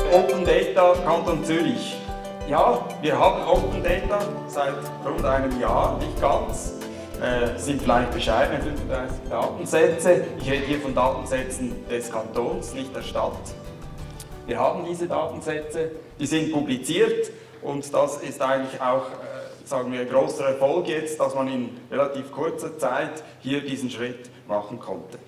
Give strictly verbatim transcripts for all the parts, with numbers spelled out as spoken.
Open Data Kanton Zürich. Ja, wir haben Open Data seit rund einem Jahr, nicht ganz. Äh, sind vielleicht bescheidene fünfunddreißig Datensätze. Ich rede hier von Datensätzen des Kantons, nicht der Stadt. Wir haben diese Datensätze, die sind publiziert und das ist eigentlich auch, äh, sagen wir, ein großer Erfolg jetzt, dass man in relativ kurzer Zeit hier diesen Schritt machen konnte.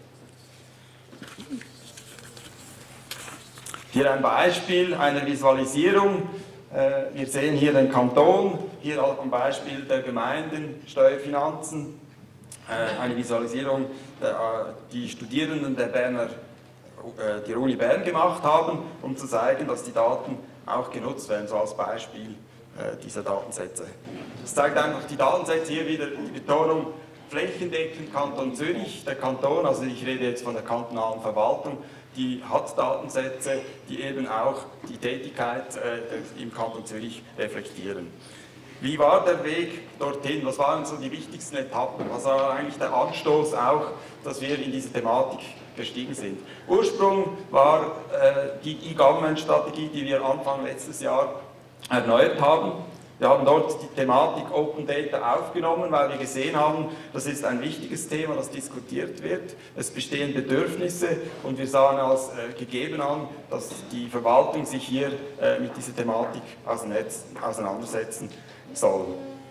Hier ein Beispiel einer Visualisierung. Wir sehen hier den Kanton, hier am Beispiel der Gemeinden, Steuerfinanzen, eine Visualisierung, die Studierenden der Berner, der Uni Bern gemacht haben, um zu zeigen, dass die Daten auch genutzt werden, so als Beispiel dieser Datensätze. Das zeigt einfach die Datensätze, hier wieder die Betonung, flächendeckend Kanton Zürich, der Kanton, also ich rede jetzt von der kantonalen Verwaltung, die hat Datensätze, die eben auch die Tätigkeit äh, im Kanton Zürich reflektieren. Wie war der Weg dorthin? Was waren so die wichtigsten Etappen? Was war eigentlich der Anstoß auch, dass wir in diese Thematik gestiegen sind? Ursprung war äh, die E-Government-Strategie, die wir Anfang letztes Jahr erneuert haben. Wir haben dort die Thematik Open Data aufgenommen, weil wir gesehen haben, das ist ein wichtiges Thema, das diskutiert wird. Es bestehen Bedürfnisse und wir sahen als äh, gegeben an, dass die Verwaltung sich hier äh, mit dieser Thematik auseinandersetzen soll.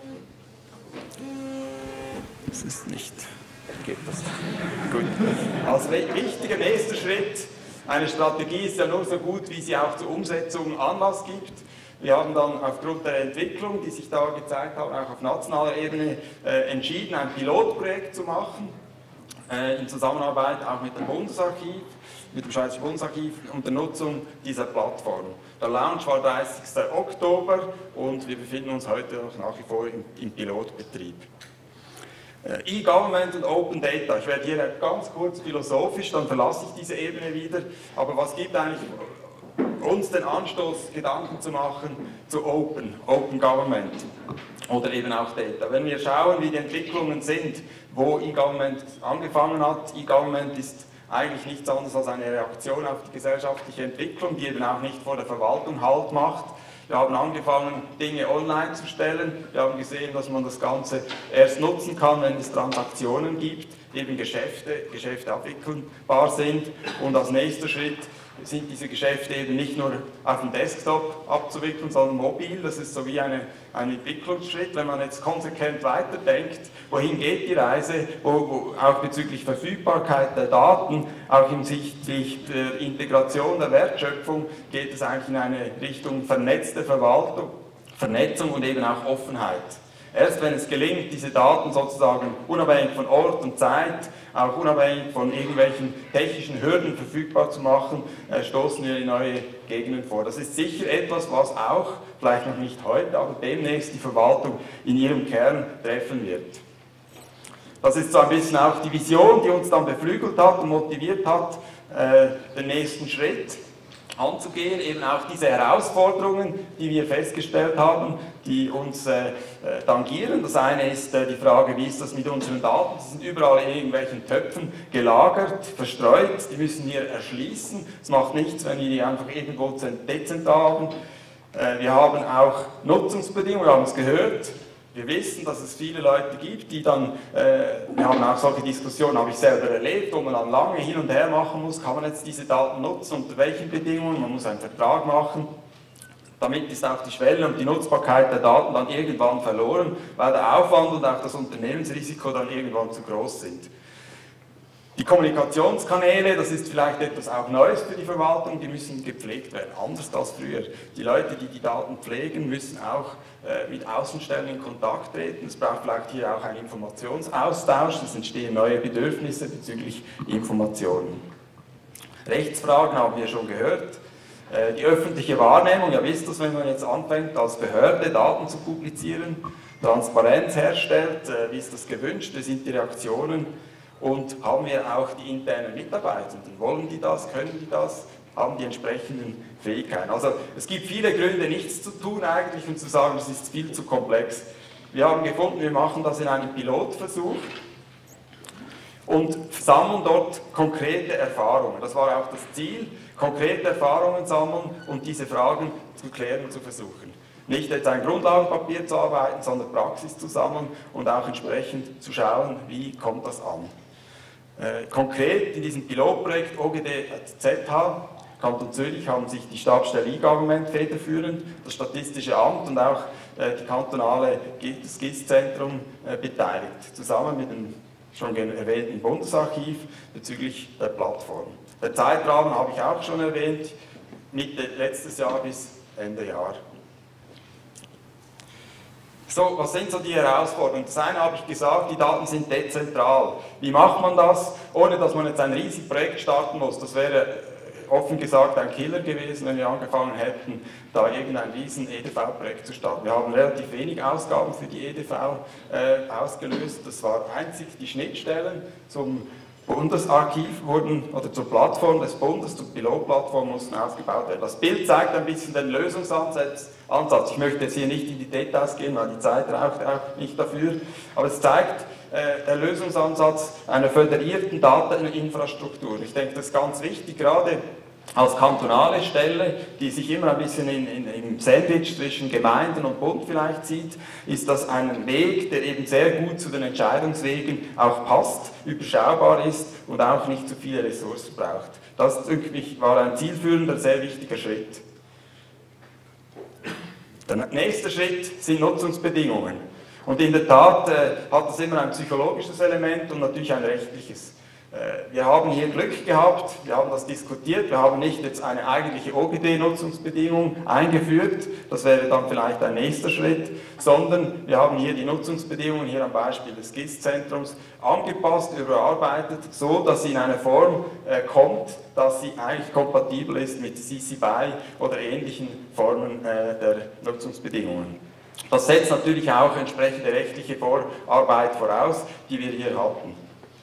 Das ist nicht, geht das? Gut. Als wichtiger nächster Schritt, eine Strategie ist ja nur so gut, wie sie auch zur Umsetzung Anlass gibt. Wir haben dann aufgrund der Entwicklung, die sich da gezeigt hat, auch auf nationaler Ebene äh, entschieden, ein Pilotprojekt zu machen, äh, in Zusammenarbeit auch mit dem Bundesarchiv, mit dem Schweizerischen Bundesarchiv und der Nutzung dieser Plattform. Der Launch war dreißigsten Oktober und wir befinden uns heute noch nach wie vor im, im Pilotbetrieb. Äh, E-Government und Open Data. Ich werde hier ganz kurz philosophisch, dann verlasse ich diese Ebene wieder. Aber was gibt eigentlich uns den Anstoß, Gedanken zu machen zu Open, Open Government oder eben auch Data. Wenn wir schauen, wie die Entwicklungen sind, wo E-Government angefangen hat, E-Government ist eigentlich nichts anderes als eine Reaktion auf die gesellschaftliche Entwicklung, die eben auch nicht vor der Verwaltung Halt macht. Wir haben angefangen, Dinge online zu stellen. Wir haben gesehen, dass man das Ganze erst nutzen kann, wenn es Transaktionen gibt, eben Geschäfte, Geschäfte abwickelbar sind. Und als nächster Schritt sind diese Geschäfte eben nicht nur auf dem Desktop abzuwickeln, sondern mobil. Das ist so wie eine, ein Entwicklungsschritt. Wenn man jetzt konsequent weiterdenkt, wohin geht die Reise, wo, wo auch bezüglich Verfügbarkeit der Daten, auch hinsichtlich der Integration der Wertschöpfung, geht es eigentlich in eine Richtung vernetzte Verwaltung, Vernetzung und eben auch Offenheit. Erst wenn es gelingt, diese Daten sozusagen unabhängig von Ort und Zeit, auch unabhängig von irgendwelchen technischen Hürden verfügbar zu machen, äh, stoßen wir in neue Gegenden vor. Das ist sicher etwas, was auch, vielleicht noch nicht heute, aber demnächst die Verwaltung in ihrem Kern treffen wird. Das ist so ein bisschen auch die Vision, die uns dann beflügelt hat und motiviert hat, äh, den nächsten Schritt anzugehen, eben auch diese Herausforderungen, die wir festgestellt haben, die uns äh, tangieren. Das eine ist äh, die Frage, wie ist das mit unseren Daten? Die sind überall in irgendwelchen Töpfen gelagert, verstreut, die müssen wir erschließen. Es macht nichts, wenn wir die einfach irgendwo dezentral haben. Äh, wir haben auch Nutzungsbedingungen, wir haben es gehört. Wir wissen, dass es viele Leute gibt, die dann, äh, wir haben auch solche Diskussionen, habe ich selber erlebt, wo man dann lange hin und her machen muss, kann man jetzt diese Daten nutzen, unter welchen Bedingungen, man muss einen Vertrag machen. Damit ist auch die Schwelle und die Nutzbarkeit der Daten dann irgendwann verloren, weil der Aufwand und auch das Unternehmensrisiko dann irgendwann zu groß sind. Die Kommunikationskanäle, das ist vielleicht etwas auch Neues für die Verwaltung, die müssen gepflegt werden, anders als früher. Die Leute, die die Daten pflegen, müssen auch äh, mit Außenstellen in Kontakt treten. Es braucht vielleicht hier auch einen Informationsaustausch, es entstehen neue Bedürfnisse bezüglich Informationen. Rechtsfragen haben wir schon gehört. Äh, die öffentliche Wahrnehmung, ja wisst ihr, wenn man jetzt anfängt, als Behörde Daten zu publizieren, Transparenz herstellt, äh, wie ist das gewünscht, wie sind die Reaktionen? Und haben wir auch die internen Mitarbeitenden? Wollen die das? Können die das? Haben die entsprechenden Fähigkeiten? Also es gibt viele Gründe, nichts zu tun eigentlich und zu sagen, das ist viel zu komplex. Wir haben gefunden, wir machen das in einem Pilotversuch und sammeln dort konkrete Erfahrungen. Das war auch das Ziel, konkrete Erfahrungen sammeln und diese Fragen zu klären und zu versuchen. Nicht jetzt ein Grundlagenpapier zu arbeiten, sondern Praxis zu sammeln und auch entsprechend zu schauen, wie kommt das an. Äh, konkret in diesem Pilotprojekt O G D Z H, Kanton Zürich, haben sich die Stabsstelle E-Government federführend, das Statistische Amt und auch äh, die kantonale das G I S-Zentrum äh, beteiligt, zusammen mit dem schon erwähnten Bundesarchiv bezüglich der Plattform. Der Zeitrahmen habe ich auch schon erwähnt, Mitte letztes Jahr bis Ende Jahr. So, was sind so die Herausforderungen? Das eine habe ich gesagt, die Daten sind dezentral. Wie macht man das, ohne dass man jetzt ein riesiges Projekt starten muss? Das wäre offen gesagt ein Killer gewesen, wenn wir angefangen hätten, da irgendein riesen E D V-Projekt zu starten. Wir haben relativ wenig Ausgaben für die E D V äh, ausgelöst. Das war einzig die Schnittstellen zum Bundesarchiv wurden, oder zur Plattform des Bundes, zur Pilotplattform mussten ausgebaut werden. Das Bild zeigt ein bisschen den Lösungsansatz. Ich möchte jetzt hier nicht in die Details gehen, weil die Zeit reicht auch nicht dafür, aber es zeigt äh, der Lösungsansatz einer föderierten Dateninfrastruktur. Ich denke, das ist ganz wichtig, gerade als kantonale Stelle, die sich immer ein bisschen in, in, im Sandwich zwischen Gemeinden und Bund vielleicht sieht, ist das ein Weg, der eben sehr gut zu den Entscheidungswegen auch passt, überschaubar ist und auch nicht zu viele Ressourcen braucht. Das, denke ich, war ein zielführender, sehr wichtiger Schritt. Der nächste Schritt sind Nutzungsbedingungen. Und in der Tat äh, hat das immer ein psychologisches Element und natürlich ein rechtliches. Wir haben hier Glück gehabt, wir haben das diskutiert, wir haben nicht jetzt eine eigentliche O G D-Nutzungsbedingung eingeführt, das wäre dann vielleicht ein nächster Schritt, sondern wir haben hier die Nutzungsbedingungen, hier am Beispiel des G I S-Zentrums, angepasst, überarbeitet, so dass sie in eine Form äh, kommt, dass sie eigentlich kompatibel ist mit C C B Y oder ähnlichen Formen äh, der Nutzungsbedingungen. Das setzt natürlich auch entsprechende rechtliche Vorarbeit voraus, die wir hier hatten.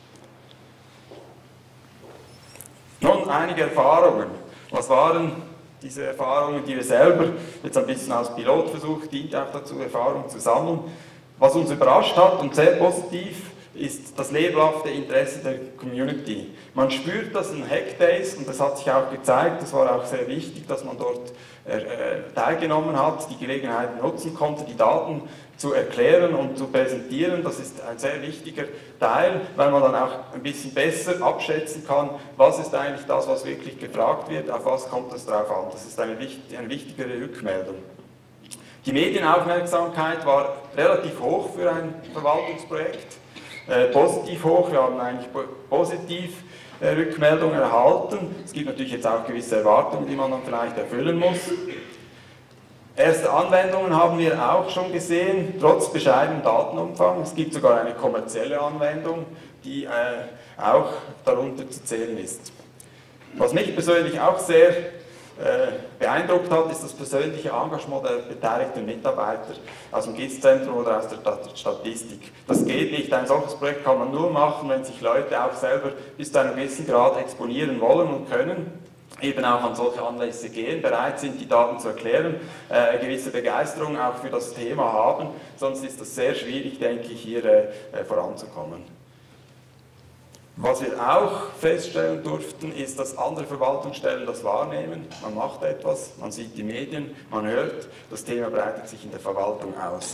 Nun einige Erfahrungen. Was waren diese Erfahrungen, die wir selber jetzt ein bisschen als Pilotversuch dient auch dazu, Erfahrungen zu sammeln? Was uns überrascht hat und sehr positiv ist das lebhafte Interesse der Community. Man spürt das in Hackdays und das hat sich auch gezeigt, das war auch sehr wichtig, dass man dort äh, teilgenommen hat, die Gelegenheit nutzen konnte, die Daten zu erklären und zu präsentieren. Das ist ein sehr wichtiger Teil, weil man dann auch ein bisschen besser abschätzen kann, was ist eigentlich das, was wirklich gefragt wird, auf was kommt es drauf an. Das ist eine, eine wichtigere Rückmeldung. Die Medienaufmerksamkeit war relativ hoch für ein Verwaltungsprojekt, äh, positiv hoch, wir haben eigentlich positiv äh, Rückmeldungen erhalten. Es gibt natürlich jetzt auch gewisse Erwartungen, die man dann vielleicht erfüllen muss. Erste Anwendungen haben wir auch schon gesehen, trotz bescheidenem Datenumfang. Es gibt sogar eine kommerzielle Anwendung, die äh, auch darunter zu zählen ist. Was mich persönlich auch sehr äh, beeindruckt hat, ist das persönliche Engagement der beteiligten Mitarbeiter aus dem G I S-Zentrum oder aus der Statistik. Das geht nicht. Ein solches Projekt kann man nur machen, wenn sich Leute auch selber bis zu einem gewissen Grad exponieren wollen und können, eben auch an solche Anlässe gehen, bereit sind, die Daten zu erklären, äh, eine gewisse Begeisterung auch für das Thema haben, sonst ist das sehr schwierig, denke ich, hier äh, voranzukommen. Was wir auch feststellen durften, ist, dass andere Verwaltungsstellen das wahrnehmen, man macht etwas, man sieht die Medien, man hört, das Thema breitet sich in der Verwaltung aus.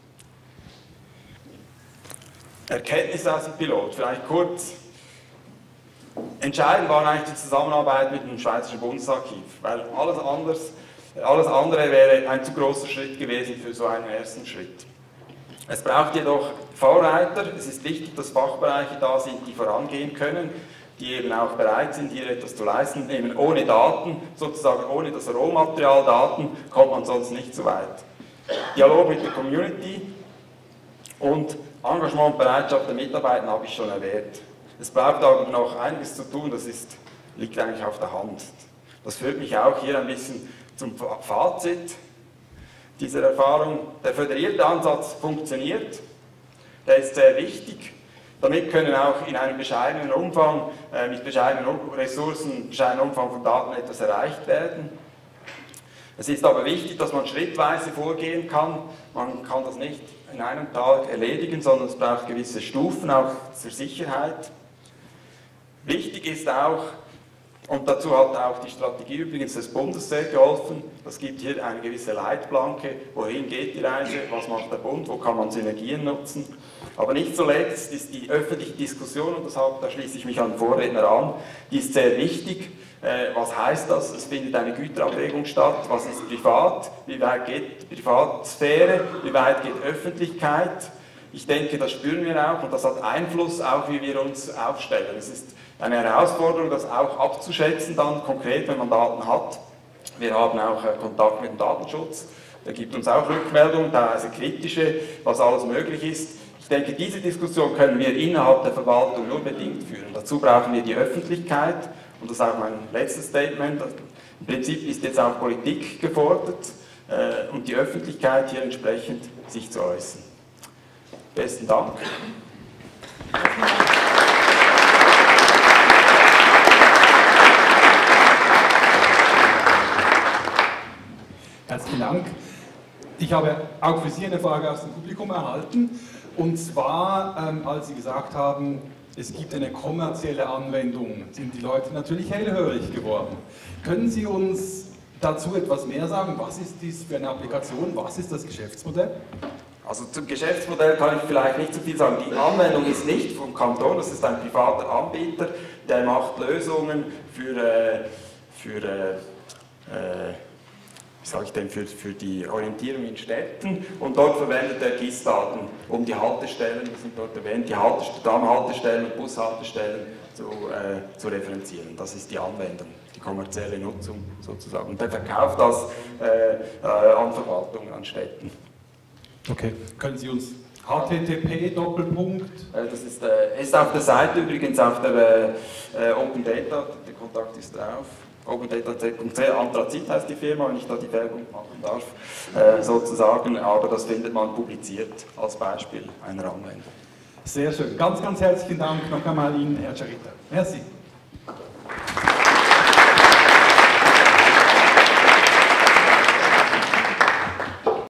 Erkenntnisse aus dem Pilot, vielleicht kurz. Entscheidend war eigentlich die Zusammenarbeit mit dem Schweizerischen Bundesarchiv, weil alles, anders, alles andere wäre ein zu großer Schritt gewesen für so einen ersten Schritt. Es braucht jedoch Vorreiter, es ist wichtig, dass Fachbereiche da sind, die vorangehen können, die eben auch bereit sind, hier etwas zu leisten. Eben ohne Daten, sozusagen ohne das Rohmaterial Daten, kommt man sonst nicht so weit. Dialog mit der Community und Engagement und Bereitschaft der Mitarbeiter habe ich schon erwähnt. Es braucht aber noch einiges zu tun, das ist, liegt eigentlich auf der Hand. Das führt mich auch hier ein bisschen zum Fazit dieser Erfahrung. Der föderierte Ansatz funktioniert, der ist sehr wichtig. Damit können auch in einem bescheidenen Umfang, äh, mit bescheidenen Ressourcen, bescheidenen Umfang von Daten etwas erreicht werden. Es ist aber wichtig, dass man schrittweise vorgehen kann. Man kann das nicht in einem Tag erledigen, sondern es braucht gewisse Stufen, auch zur Sicherheit. Wichtig ist auch, Und dazu hat auch die Strategie übrigens des Bundes sehr geholfen. Es gibt hier eine gewisse Leitplanke, wohin geht die Reise, was macht der Bund, wo kann man Synergien nutzen. Aber nicht zuletzt ist die öffentliche Diskussion, und deshalb, da schließe ich mich an den Vorredner an, die ist sehr wichtig. Äh, was heißt das? Es findet eine Güterabwägung statt. Was ist privat? Wie weit geht Privatsphäre? Wie weit geht Öffentlichkeit? Ich denke, das spüren wir auch und das hat Einfluss auch, wie wir uns aufstellen. Es ist eine Herausforderung, das auch abzuschätzen dann konkret, wenn man Daten hat. Wir haben auch Kontakt mit dem Datenschutz, der gibt uns auch Rückmeldungen, teilweise kritische, was alles möglich ist. Ich denke, diese Diskussion können wir innerhalb der Verwaltung nur bedingt führen. Dazu brauchen wir die Öffentlichkeit und das ist auch mein letztes Statement. Im Prinzip ist jetzt auch Politik gefordert äh, und die Öffentlichkeit hier entsprechend sich zu äußern. Besten Dank. Herzlichen Dank. Ich habe auch für Sie eine Frage aus dem Publikum erhalten. Und zwar, ähm, als Sie gesagt haben, es gibt eine kommerzielle Anwendung, sind die Leute natürlich hellhörig geworden. Können Sie uns dazu etwas mehr sagen? Was ist dies für eine Applikation? Was ist das Geschäftsmodell? Also zum Geschäftsmodell kann ich vielleicht nicht so viel sagen. Die Anwendung ist nicht vom Kanton, das ist ein privater Anbieter, der macht Lösungen für, äh, für äh, äh, wie sage ich denn, für, für die Orientierung in Städten und dort verwendet er G I S-Daten, um die Haltestellen, die sind dort erwähnt, die Tramhaltestellen und Bushaltestellen zu, äh, zu referenzieren. Das ist die Anwendung, die kommerzielle Nutzung sozusagen. Und der verkauft das äh, äh, an Verwaltungen, an Städten. Okay. Können Sie uns H T T P Doppelpunkt? Das ist, äh, ist auf der Seite übrigens auf der äh, Open Data, der Kontakt ist drauf. Open Data Punkt C, Anthrazit heißt die Firma, wenn ich da die Werbung machen darf, äh, sozusagen, aber das findet man publiziert als Beispiel einer Anwendung. Sehr schön. Ganz, ganz herzlichen Dank noch einmal Ihnen, Herr Charita. Merci.